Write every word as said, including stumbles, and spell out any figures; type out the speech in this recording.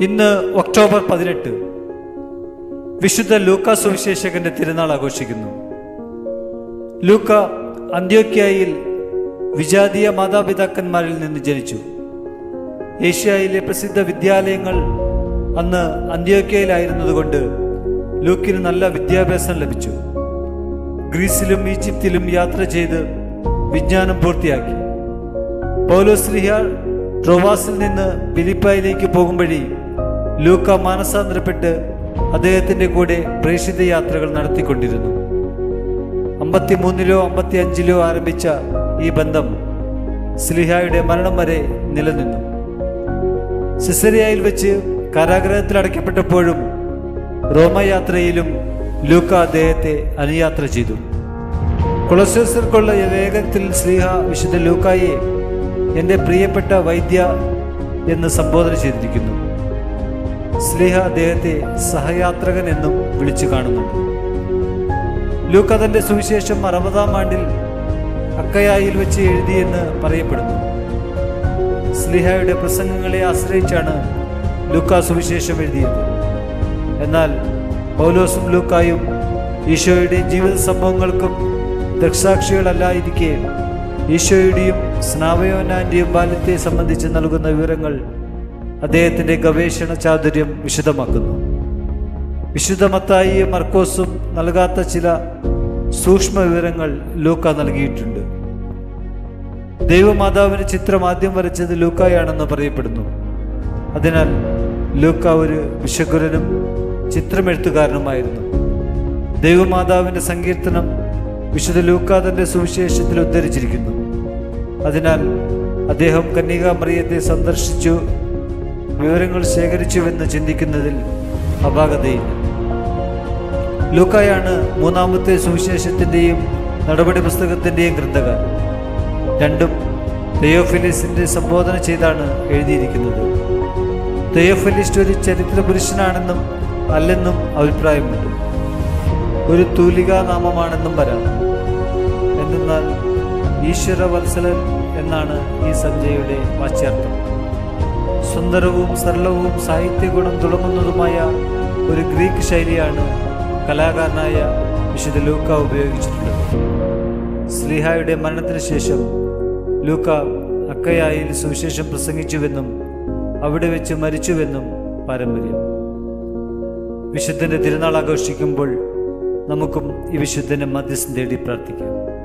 ഇന്ന് ഒക്ടോബർ പതിനെട്ട്, വിശുദ്ധ ലൂക്കാ സുവിശേഷകന്റെ തിരുനാൾ ആഘോഷിക്കുന്നു. ലൂക്ക അന്ത്യോക്യയിൽ വിജാതീയ മാതാപിതാക്കന്മാരിൽ നിന്ന് ജനിച്ചു. ഏഷ്യയിലെ പ്രസിദ്ധ വിദ്യാലയങ്ങൾ അന്ന് അന്ത്യോക്യയിലായിരുന്നതുകൊണ്ട് ലൂക്കിന് നല്ല വിദ്യാഭ്യാസം ലഭിച്ചു. ഗ്രീസിലും ഈജിപ്തിലും യാത്ര ചെയ്ത് വിജ്ഞാനം പൂർത്തിയാക്കി. പൗലോസ്ലീഹ ട്രോവാസിൽ നിന്ന് ഫിലിപ്പായിലേക്ക് പോകും വഴി ലൂക്ക മാനസാന്തരപ്പെട്ട് അദ്ദേഹത്തിൻ്റെ കൂടെ പ്രേക്ഷിത യാത്രകൾ നടത്തിക്കൊണ്ടിരുന്നു. അമ്പത്തിമൂന്നിലോ അമ്പത്തി അഞ്ചിലോ ആരംഭിച്ച ഈ ബന്ധം സ്ലീഹായുടെ മരണം വരെ നിലനിന്നു. സിസേറിയയിൽ വെച്ച് കാരാഗ്രഹത്തിൽ അടയ്ക്കപ്പെട്ടപ്പോഴും റോമയാത്രയിലും ലൂക്ക അദ്ദേഹത്തെ അനുയാത്ര ചെയ്തു. കൊളോസ്യർക്കുള്ള ലേഖനത്തിൽ സ്ലീഹ വിശുദ്ധ ലൂക്കായെ എൻ്റെ പ്രിയപ്പെട്ട വൈദ്യ എന്ന് സംബോധന ചെയ്തിരിക്കുന്നു. സ്ലീഹ അദ്ദേഹത്തെ സഹയാത്രകൻ എന്നും വിളിച്ചു കാണുന്നുണ്ട്. ലൂക്ക തൻ്റെ സുവിശേഷം അറുപതാം ആണ്ടിൽ അക്കയായിൽ വെച്ച് എഴുതിയെന്ന് പറയപ്പെടുന്നു. സ്ലീഹയുടെ പ്രസംഗങ്ങളെ ആശ്രയിച്ചാണ് ലൂക്ക സുവിശേഷം എഴുതിയത്. എന്നാൽ പൗലോസും ലൂക്കായും ഈശോയുടെ ജീവിത സംഭവങ്ങൾക്കും ദൃക്സാക്ഷികളല്ലായിരിക്കെ ഈശോയുടെയും സ്നാപയോനാന്റെയും ബാല്യത്തെ സംബന്ധിച്ച് നൽകുന്ന വിവരങ്ങൾ അദ്ദേഹത്തിൻ്റെ ഗവേഷണ ചാതുര്യം വിശദമാക്കുന്നു. വിശുദ്ധ മത്തായിയും മർക്കോസും നൽകാത്ത ചില സൂക്ഷ്മ വിവരങ്ങൾ ലൂക്ക നൽകിയിട്ടുണ്ട്. ദൈവമാതാവിന് ചിത്രം ആദ്യം വരച്ചത് ലൂക്കായാണെന്ന് പറയപ്പെടുന്നു. അതിനാൽ ലൂക്ക ഒരു വിശുദ്ധനും ചിത്രമെഴുത്തുകാരനുമായിരുന്നു. ദൈവമാതാവിൻ്റെ സങ്കീർത്തനം വിശുദ്ധ ലൂക്ക തൻ്റെ സുവിശേഷത്തിൽ ഉദ്ധരിച്ചിരിക്കുന്നു. അതിനാൽ അദ്ദേഹം കന്യകാമറിയത്തെ സന്ദർശിച്ചു വിവരങ്ങൾ ശേഖരിച്ചുവെന്ന് ചിന്തിക്കുന്നതിൽ അപാകതയില്ല. ലൂക്കായാണ് മൂന്നാമത്തെ സുവിശേഷത്തിൻ്റെയും നടപടി പുസ്തകത്തിൻ്റെയും ഗ്രന്ഥകാരൻ. രണ്ടും തെയോഫിലിസിൻ്റെ സംബോധന ചെയ്താണ് എഴുതിയിരിക്കുന്നത്. തെയോഫിലിസ്റ്റ് ഒരു ചരിത്ര പുരുഷനാണെന്നും അല്ലെന്നും അഭിപ്രായമുണ്ട്. ഒരു തൂലികാ നാമമാണെന്നും വരാം. എന്നാൽ ഈശ്വര വത്സലൻ എന്നാണ് ഈ സംജ്ഞയുടെ വാച്യാർത്ഥം. സുന്ദരവും സരളവും സാഹിത്യഗുണം തുടങ്ങുന്നതുമായ ഒരു ഗ്രീക്ക് ശൈലിയാണ് കലാകാരനായ വിശുദ്ധ ലൂക്ക ഉപയോഗിച്ചിട്ടുള്ളത്. സ്ലീഹായുടെ മരണത്തിന് ശേഷം ലൂക്ക അക്കയായിൽ സുവിശേഷം പ്രസംഗിച്ചുവെന്നും അവിടെ വെച്ച് മരിച്ചുവെന്നും പാരമ്പര്യം. വിശുദ്ധന്റെ തിരുനാൾ ആഘോഷിക്കുമ്പോൾ നമുക്കും ഈ വിശുദ്ധനെ മധ്യസ്ഥം തേടി പ്രാർത്ഥിക്കാം.